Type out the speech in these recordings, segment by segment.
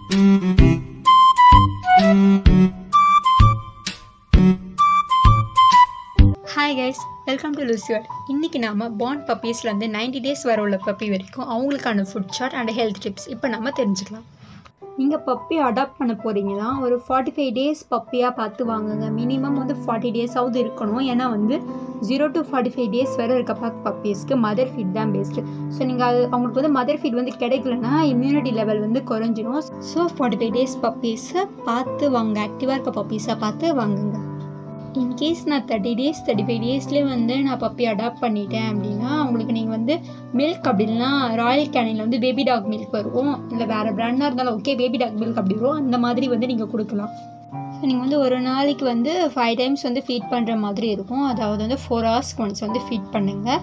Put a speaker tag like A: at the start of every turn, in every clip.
A: Hi guys, welcome to Lucy World. இன்னைக்கு நாம born puppiesல இருந்து 90 days வரை உள்ள பப்பி வரைக்கும் அவங்களுக்கான food chart and health tips இப்போ நம்ம தெரிஞ்சுக்கலாம். நீங்கள் பப்பி அடாப்ட் பண்ண போகிறீங்கன்னா ஒரு 45 days பப்பியாக பார்த்து வாங்குங்க. மினிமம் 40 days இருக்கணும். ஏன்னா 0 to 45 days வரை இருக்க பப்பீஸ்க்கு மதர் ஃபீட் தான் பெஸ்ட்டு. ஸோ நீங்கள் அவங்களுக்கு மதர் ஃபீட் கிடைக்கலன்னா இம்யூனிட்டி லெவல் குறைஞ்சிரும். ஸோ 45 days பப்பீஸை பார்த்து வாங்க. ஆக்டிவாக இருக்க பப்பீஸாக பார்த்து வாங்குங்க. இன்கேஸ் நான் 30 days 35 daysலேயே நான் பப்பி அடாப்ட் பண்ணிட்டேன் அப்படின்னா அவங்களுக்கு நீங்கள் மில்க் அப்படின்னா ராயல் கேனில் பேபி டாக் மில்க் வரும், இல்லை வேறு பிராண்டாக இருந்தாலும் ஓகே பேபி டாக் மில்க் அப்படி வரும். அந்த மாதிரி நீங்கள் கொடுக்கலாம். ஸோ நீங்கள் ஒரு நாளைக்கு 5 times ஃபீட் பண்ணுற மாதிரி இருக்கும். அதாவது 4 hours once ஃபீட் பண்ணுங்கள்.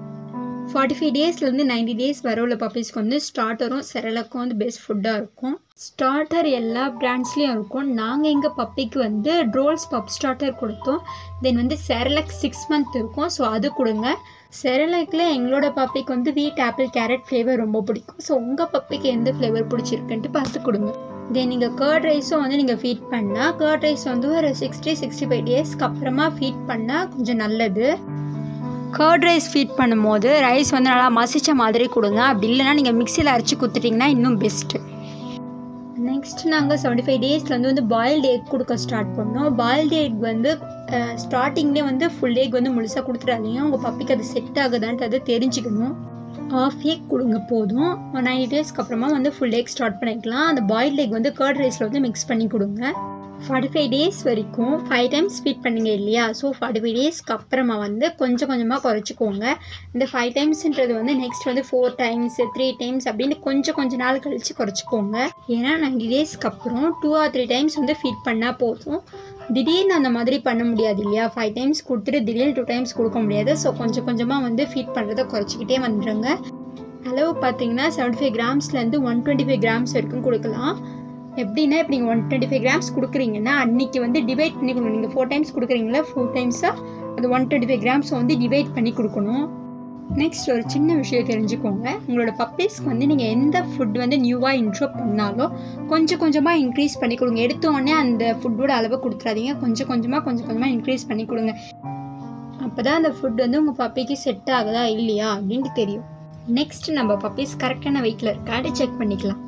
A: 45 daysலேருந்து 90 days வர உள்ள பப்பீஸ்க்கு ஸ்டார்டரும் செரலக்கும் பெஸ்ட் ஃபுட்டாக இருக்கும். ஸ்டார்டர் எல்லா பிராண்ட்ஸ்லேயும் இருக்கும். நாங்கள் எங்கள் பப்பிக்கு ட்ரோல்ஸ் பப் ஸ்டார்டர் கொடுத்தோம். தென் செரலக் 6 month இருக்கும். ஸோ அது கொடுங்க. செரலக்கில் எங்களோட பப்பிக்கு வீட் ஆப்பிள் கேரட் ஃப்ளேவர் ரொம்ப பிடிக்கும். ஸோ உங்கள் பப்பிக்கு எந்த ஃப்ளேவர் பிடிச்சிருக்குன்ட்டு பார்த்து கொடுங்க. தென் நீங்கள் கர்ட் ரைஸும் நீங்கள் ஃபீட் பண்ணால் கர்ட் ரைஸ் ஒரு 60-65 daysக்கு அப்புறமா ஃபீட் பண்ணால் கொஞ்சம் நல்லது. கர்ட் ரைஸ் ஃபீட் பண்ணும்போது ரைஸ் நல்லா மசிச்ச மாதிரி கொடுங்க. அப்படி இல்லைனா நீங்கள் மிக்சியில் அரைச்சி கொடுத்துட்டிங்கன்னா இன்னும் பெஸ்ட்டு. நெக்ஸ்ட் நாங்கள் 75 daysலேருந்து பாயில்டு எக் கொடுக்க ஸ்டார்ட் பண்ணோம். பாயில்டு எக் ஸ்டார்டிங்லேயே ஃபுல் எக் முழுசாக கொடுத்துடாதீங்க. உங்கள் பப்பிக்கு அது செட் ஆகுதான்ட்டு அதை தெரிஞ்சுக்கணும். ½ egg கொடுங்க போதும். 90 daysக்கு அப்புறமா ஃபுல் எக் ஸ்டார்ட் பண்ணிக்கலாம். அந்த பாயில்டு எக் கர்ட் ரைஸில் மிக்ஸ் பண்ணி கொடுங்க. 45 days வரைக்கும் 5 times ஃபீட் பண்ணுங்க இல்லையா? ஸோ 45 daysக்கு அப்புறமா கொஞ்சம் கொஞ்சமாக குறைச்சிக்கோங்க. இந்த 5 timesன்றது நெக்ஸ்ட் 4 times 3 times அப்படின்னு கொஞ்சம் நாள் கழித்து குறைச்சிக்கோங்க. ஏன்னா 90 daysக்கு அப்புறம் 2 or 3 times ஃபீட் பண்ணால் போதும். திடீர்னு அந்த மாதிரி பண்ண முடியாது இல்லையா? 5 times கொடுத்துட்டு திடீர்னு 2 times கொடுக்க முடியாது. ஸோ கொஞ்சம் கொஞ்சமாக ஃபீட் பண்ணுறதை குறைச்சிக்கிட்டே வந்துடுங்க. அளவு பார்த்தீங்கன்னா 75 gramsலேருந்து 125 grams வரைக்கும் கொடுக்கலாம். எப்படின்னா இப்போ நீங்கள் 125 grams கொடுக்குறீங்கன்னா அன்றைக்கி டிவைட் பண்ணி கொடுக்கணும். நீங்கள் 4 times கொடுக்குறீங்களா 4 timesஸாக அது 125 grams டிவைட் பண்ணி கொடுக்கணும். நெக்ஸ்ட் ஒரு சின்ன விஷயம் தெரிஞ்சுக்கோங்க. உங்களோட பப்பீஸ்க்கு நீங்கள் எந்த ஃபுட் நியூவாக இன்ட்ரோ பண்ணாலும் கொஞ்சம் கொஞ்சமாக இன்க்ரீஸ் பண்ணி கொடுங்க. எடுத்தோடனே அந்த ஃபுட்டோட அளவை கொடுத்துறாதீங்க. கொஞ்சம் கொஞ்சமாக இன்க்ரீஸ் பண்ணி கொடுங்க. அப்போ தான் அந்த ஃபுட் உங்கள் பப்பிக்கு செட் ஆகுதா இல்லையா அப்படின்ட்டு தெரியும். நெக்ஸ்ட் நம்ம பப்பீஸ் கரெக்டான வெயிட்டில் இருக்காது செக் பண்ணிக்கலாம்.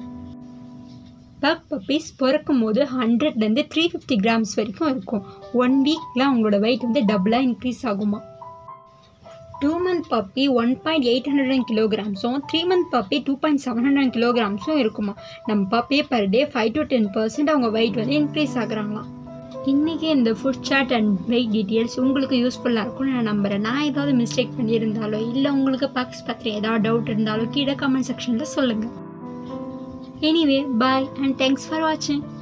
A: பக் பப்பீஸ் பிறக்கும் போது 100லேருந்து 350 grams வரைக்கும் இருக்கும். 1 weekல அவங்களோட வெயிட் டபுளாக இன்க்ரீஸ் ஆகுமா. 2 month பப்பி 1.800 kilograms-ம் 3 month பப்பி 2.700 kilograms-ம் இருக்குமா. நம்ம பப்பியே per day 5 to 10% அவங்க வெயிட் இன்க்ரீஸ் ஆகுறாங்களாம். இன்றைக்கி இந்த food chart and weight details உங்களுக்கு யூஸ்ஃபுல்லாக இருக்கும்னு நான் நம்புகிறேன். நான் ஏதாவது மிஸ்டேக் பண்ணியிருந்தாலோ இல்லை உங்களுக்கு பக்ஸ் பற்றி ஏதாவது டவுட் இருந்தாலோ கீழே கமெண்ட் செக்ஷனில் சொல்லுங்கள். Anyway, bye and thanks for watching.